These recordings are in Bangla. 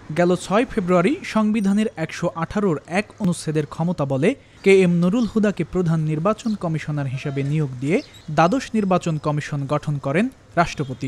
গেল ৬ ফেব্রুয়ারি সংবিধানের ১১৮-র ১ অনুচ্ছেদের ক্ষমতা বলে KM নুরুল হুদাকে প্রধান নির্বাচন কমিশনার হিসেবে নিয়োগ দিয়ে দ্বাদশ নির্বাচন কমিশন গঠন করেন রাষ্ট্রপতি।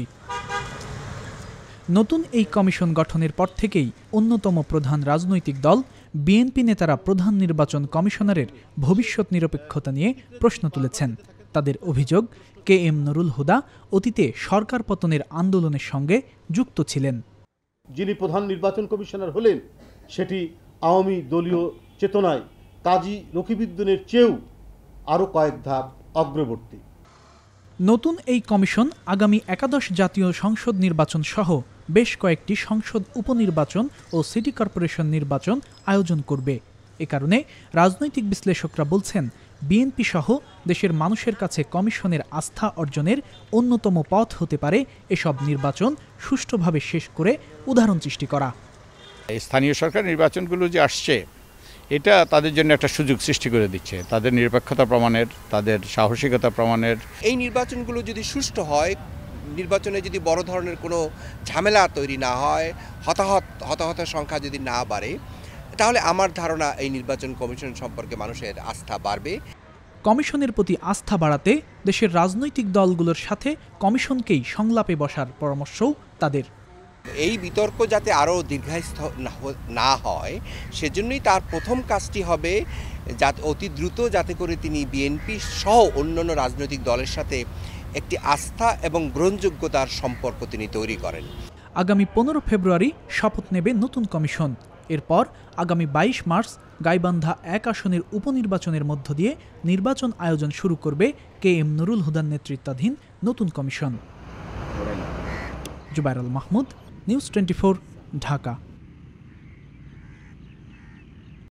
নতুন এই কমিশন গঠনের পর থেকেই অন্যতম প্রধান রাজনৈতিক দল বিএনপি নেতারা প্রধান নির্বাচন কমিশনারের ভবিষ্যৎ নিরপেক্ষতা নিয়ে প্রশ্ন তুলেছেন। তাদের অভিযোগ, KM নুরুল হুদা অতীতে সরকার পতনের আন্দোলনের সঙ্গে যুক্ত ছিলেন। যিনি প্রধান নির্বাচন কমিশনার হলেন সেটি আওয়ামী দলীয় চেতনায় কাজী রকিবউদ্দিনের চেয়েও আরও কয়েক ধাপ অগ্রবর্তী। নতুন এই কমিশন আগামী একাদশ জাতীয় সংসদ নির্বাচন সহ বেশ কয়েকটি সংসদ উপনির্বাচন ও সিটি কর্পোরেশন নির্বাচন আয়োজন করবে। এ কারণে রাজনৈতিক বিশ্লেষকরা বলছেন, বিএনপি সহ দেশের মানুষের কাছে কমিশনের আস্থা অর্জনের অন্যতম পথ হতে পারে এসব নির্বাচন সুষ্ঠুভাবে শেষ করে উদাহরণ সৃষ্টি করা। স্থানীয় সরকার নির্বাচনগুলো যে আসছে, এটা তাদের জন্য একটা সুযোগ সৃষ্টি করে দিচ্ছে, তাদের নিরপেক্ষতা প্রমাণের, তাদের সাহসিকতা প্রমাণের। এই নির্বাচনগুলো যদি সুষ্ঠু হয়, নির্বাচনে যদি বড় ধরনের কোনো ঝামেলা তৈরি না হয়, হতাহতের সংখ্যা যদি না বাড়ে, তাহলে আমার ধারণা এই নির্বাচন কমিশন সম্পর্কে মানুষের আস্থা বাড়বে। কমিশনের প্রতি আস্থা বাড়াতে দেশের রাজনৈতিক দলগুলোর সাথে কমিশনকেই সংলাপে বসার পরামর্শও তাদের। এই বিতর্ক যাতে আরও দীর্ঘস্থায়ী না হয়, সেজন্যই তার প্রথম কাজটি হবে যাতে অতি দ্রুত যাতে করে তিনি বিএনপি সহ অন্যান্য রাজনৈতিক দলের সাথে একটি আস্থা এবং গ্রহণযোগ্যতার সম্পর্ক তিনি তৈরি করেন। আগামী 15 ফেব্রুয়ারি শপথ নেবে নতুন কমিশন। এরপর আগামী 22 মার্চ গাইবান্ধা 1 আসনের উপনির্বাচনের মধ্য দিয়ে নির্বাচন আয়োজন শুরু করবে KM নুরুল হুদার নেতৃত্বাধীন নতুন কমিশন। জুবায়ের আল মাহমুদ, নিউজ 24, ঢাকা।